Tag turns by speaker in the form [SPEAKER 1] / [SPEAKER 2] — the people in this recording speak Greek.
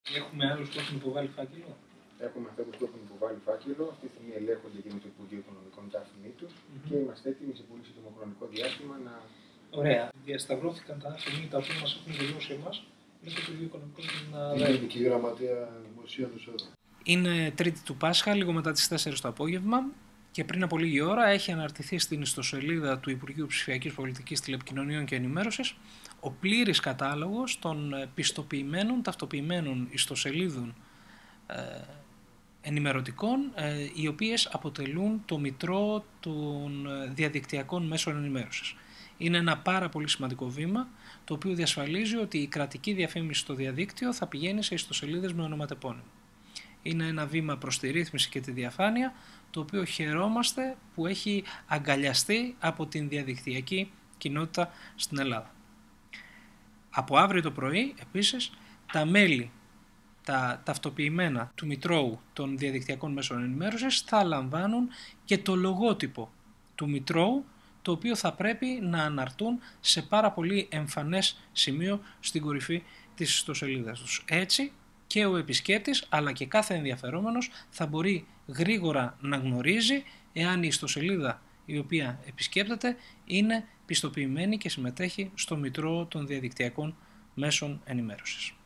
[SPEAKER 1] Έχουμε άλλους που έχουν υποβάλει φάκελο.
[SPEAKER 2] Έχουμε αυτούς που έχουν υποβάλει φάκελο. Αυτή τη στιγμή ελέγχονται και με το Υπουργείο Οικονομικών τα άφηνή τους και είμαστε έτοιμοι σε πολύ σύντομο χρονικό διάστημα να.
[SPEAKER 1] Ωραία. Διασταυρώθηκαν τα άφηνή τα οποία μας έχουν δηλώσει εμάς με το Υπουργείο Οικονομικών να
[SPEAKER 3] Η Γενική Γραμματεία Δημοσίων Εσόδων.
[SPEAKER 1] Είναι Τρίτη του Πάσχα, λίγο μετά τις 4 το απόγευμα. Και πριν από λίγη ώρα έχει αναρτηθεί στην ιστοσελίδα του Υπουργείου Ψηφιακής Πολιτικής, Τηλεπικοινωνιών και Ενημέρωσης ο πλήρης κατάλογος των πιστοποιημένων, ταυτοποιημένων ιστοσελίδων ενημερωτικών, οι οποίες αποτελούν το μητρό των διαδικτυακών μέσων ενημέρωσης. Είναι ένα πάρα πολύ σημαντικό βήμα, το οποίο διασφαλίζει ότι η κρατική διαφήμιση στο διαδίκτυο θα πηγαίνει σε ιστοσελίδες με ονοματεπώνυμο. Είναι ένα βήμα προς τη ρύθμιση και τη διαφάνεια, το οποίο χαιρόμαστε που έχει αγκαλιαστεί από την διαδικτυακή κοινότητα στην Ελλάδα. Από αύριο το πρωί, επίσης, τα μέλη, τα ταυτοποιημένα του Μητρώου των διαδικτυακών μέσων ενημέρωσης θα λαμβάνουν και το λογότυπο του Μητρώου, το οποίο θα πρέπει να αναρτούν σε πάρα πολύ εμφανές σημείο στην κορυφή της ιστοσελίδας τους. Έτσι, και ο επισκέπτης αλλά και κάθε ενδιαφερόμενος θα μπορεί γρήγορα να γνωρίζει εάν η ιστοσελίδα η οποία επισκέπτεται είναι πιστοποιημένη και συμμετέχει στο μητρό των διαδικτυακών μέσων ενημέρωσης.